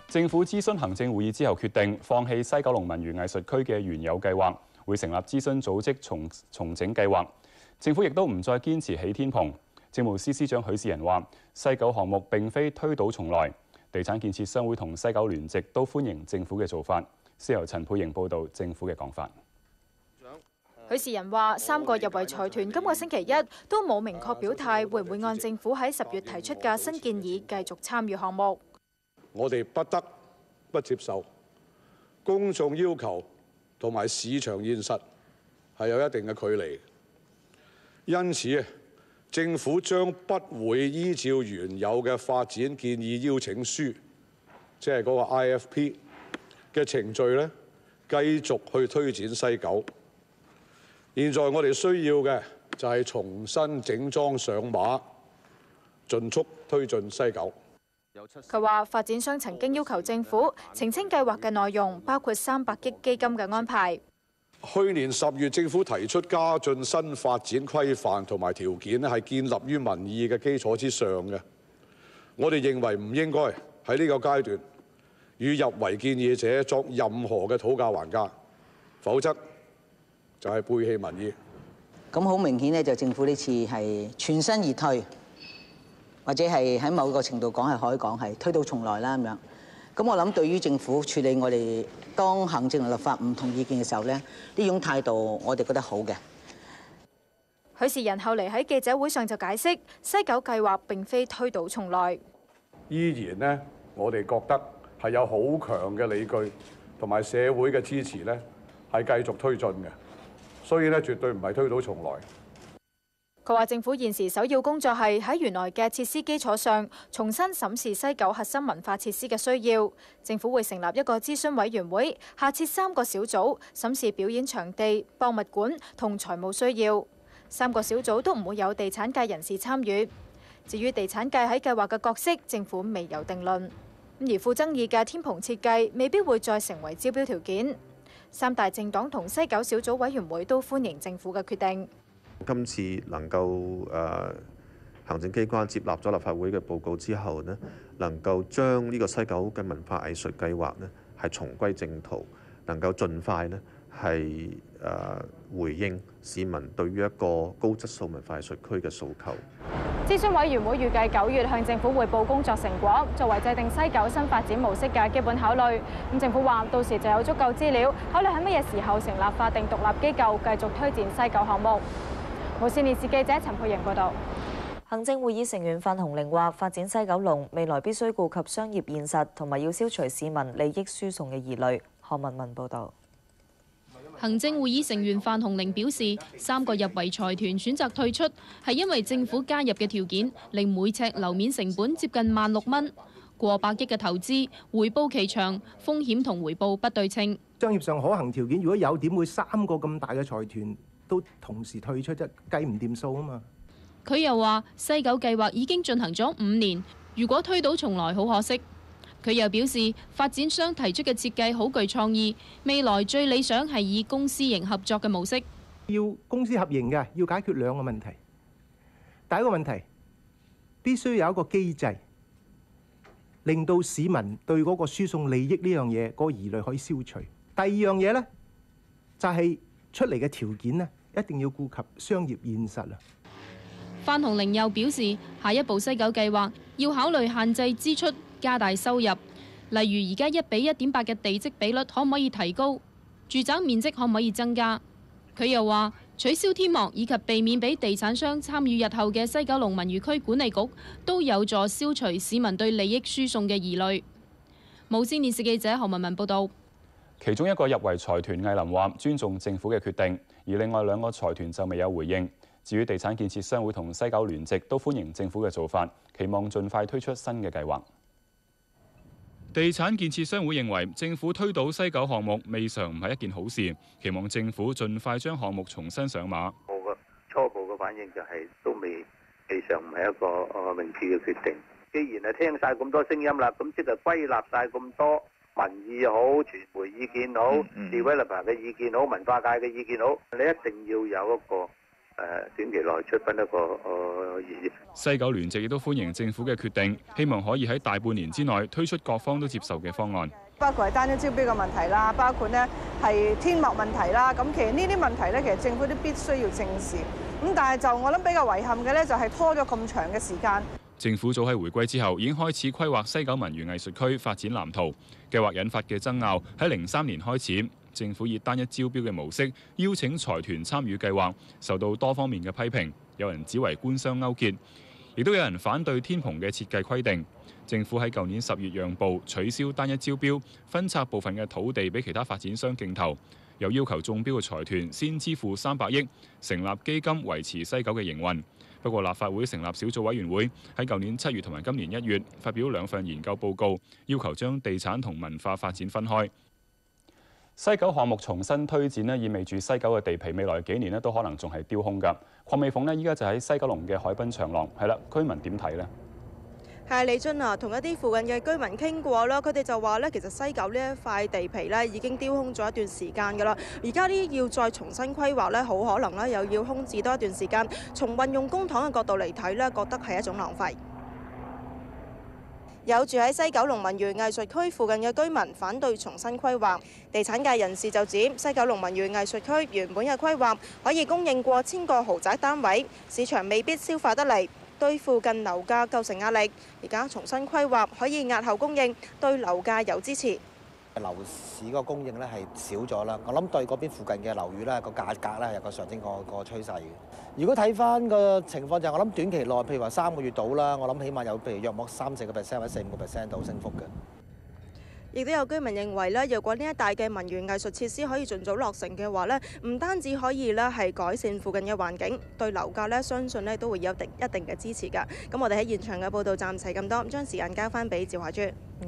政府諮詢行政會議之後，決定放棄西九龍文娛藝術區嘅原有計劃，會成立諮詢組織重整計劃。政府亦都唔再堅持起天棚。政務司司長許仕仁話：西九項目並非推倒重來，地產建設商會同西九聯席都歡迎政府嘅做法。先由陳佩瑩報導政府嘅講法。 許仕仁話：3個入圍財團今個星期一都冇明確表態，會唔會按政府喺10月提出嘅新建議繼續參與項目。 我哋不得不接受公眾要求同埋市場現實係有一定嘅距離，因此政府將不會依照原有嘅發展建議邀請書，即係嗰個 IFP 嘅程序咧，繼續去推展西九。現在我哋需要嘅就係重新整裝上馬，盡速推進西九。 佢話發展商曾經要求政府澄清計劃嘅內容，包括300億基金嘅安排。 去年10月，政府提出加進新發展規範同埋條件咧，係建立於民意嘅基礎之上嘅。我哋認為唔應該喺呢個階段與入圍建議者作任何嘅討價還價，否則就係背棄民意。 咁好明顯咧，就政府呢次係全身而退，或者係喺某個程度講係可以講係推倒重來啦咁樣。咁我諗對於政府處理我哋當行政立法唔同意見嘅時候咧，呢種態度我哋覺得好嘅。 許仕仁後嚟喺記者會上就解釋，西九計劃並非推倒重來。 依然呢，我哋覺得係有好強嘅理據同埋社會嘅支持咧，係繼續推進嘅。所以咧，絕對唔係推倒重來。 佢話：政府現時首要工作係喺原來嘅設施基礎上，重新審視西九核心文化設施嘅需要。政府會成立一個諮詢委員會，下設3個小組，審視表演場地、博物館同財務需要。3個小組都唔會有地產界人士參與。至於地產界喺計劃嘅角色，政府未有定論。而富爭議嘅天棚設計未必會再成為招標條件。3大政黨同西九小組委員會都歡迎政府嘅決定。 今次能夠行政機關接納咗立法會嘅報告之後呢，能夠將呢個西九嘅文化藝術計劃呢係重歸正途，能夠盡快呢係回應市民對於一個高質素文化藝術區嘅訴求。 諮詢委員會預計9月向政府匯報工作成果，作為制定西九新發展模式嘅基本考慮。咁政府話到時就有足夠資料，考慮喺乜嘢時候成立法定獨立機構，繼續推展西九項目。無線電視記者陳佩瑩報導。 行政會議成員范鴻齡話：發展西九龍未來必須顧及商業現實，同埋要消除市民利益輸送嘅疑慮。何文文報導。 行政會議成員范鴻齡表示，3個入圍財團選擇退出，係因為政府加入嘅條件令每尺樓面成本接近16,000蚊，過百億嘅投資，回報期長，風險同回報不對稱。 商業上可行條件如果有，點會3個咁大嘅財團都同時退出啫？計唔掂數啊嘛！ 佢又話：西九計劃已經進行咗5年，如果推倒重來，好可惜。佢又表示，發展商提出嘅設計好具創意，未來最理想係以公私營合作嘅模式。 要公私合營嘅，要解決2個問題。第一個問題，必須有一個機制，令到市民對嗰個輸送利益呢樣嘢嗰個疑慮可以消除。第2樣嘢呢，就係出嚟嘅條件呢，一定要顧及商業現實啊。 范鴻齡又表示，下一步西九計劃要考慮限制支出，加大收入，例如而家1比1.8嘅地積比率可唔可以提高？住宅面積可唔可以增加？佢又話取消天幕以及避免俾地產商參與日後嘅西九龍文娛區管理局，都有助消除市民對利益輸送嘅疑慮。無線電視記者何文文報道。 其中一個入圍財團藝林話尊重政府嘅決定，而另外2個財團就未有回應。至於地產建設商會同西九聯席都歡迎政府嘅做法，期望盡快推出新嘅計劃。地產建設商會認為政府推倒西九項目未嘗唔係一件好事，期望政府盡快將項目重新上馬。 我嘅初步嘅反應就係都未嘗唔係一個明智嘅決定。既然係聽晒咁多聲音啦，咁即係歸納晒咁多民意好、傳媒意見好、developer 嘅意見好、文化界嘅意見好，你一定要有一個短期內出翻一個意義。 西九聯席亦都歡迎政府嘅決定，希望可以喺大半年之內推出各方都接受嘅方案。 包括係單一招標嘅問題啦，包括呢係天幕問題啦。咁其實呢啲問題咧，其實政府都必須要正視。咁但係就我諗比較遺憾嘅咧，就係拖咗咁長嘅時間。 政府早喺回歸之後已經開始規劃西九文娛藝術區發展藍圖，計劃引發嘅爭拗喺03年開始。政府以單一招標嘅模式邀請財團參與計劃，受到多方面嘅批評，有人指為官商勾結，亦都有人反對天棚嘅設計規定。政府喺舊年10月讓步，取消單一招標，分拆部分嘅土地俾其他發展商競投，又要求中標嘅財團先支付300億，成立基金維持西九嘅營運。不過立法會成立小組委員會，喺舊年7月同埋今年1月發表2份研究報告，要求將地產同文化發展分開。西九項目重新推展呢，意味住西九嘅地皮未來幾年呢都可能仲係丟空㗎。鄺美鳳呢，依家就喺西九龍嘅海濱長廊，係啦，居民點睇呢？ 係李津啊，同一啲附近嘅居民傾過啦，佢哋就話咧，其實西九呢一塊地皮咧已經丟空咗一段時間㗎啦，而家呢要再重新規劃咧，好可能咧又要空置多一段時間。從運用公帑嘅角度嚟睇咧，覺得係一種浪費。有住喺西九龍文娛藝術區附近嘅居民反對重新規劃，地產界人士就指西九龍文娛藝術區原本嘅規劃可以供應過千個豪宅單位，市場未必消化得嚟，對附近樓價構成壓力。而家重新規劃可以押後供應，對樓價有支持。 樓市嗰個供應咧係少咗啦，我諗對嗰邊附近嘅樓宇咧個價格咧有個上升個趨勢嘅。如果睇翻個情況就係我諗短期內，譬如話3個月到啦，我諗起碼有譬如約莫3-4%或者4-5% 到升幅嘅。 亦都有居民認為咧，若果呢一帶嘅文娛藝術設施可以盡早落成嘅話咧，唔單止可以咧係改善附近嘅環境，對樓價咧相信咧都會有一定嘅支持㗎。咁我哋喺現場嘅報導暫時係咁多，將時間交翻俾趙海珠。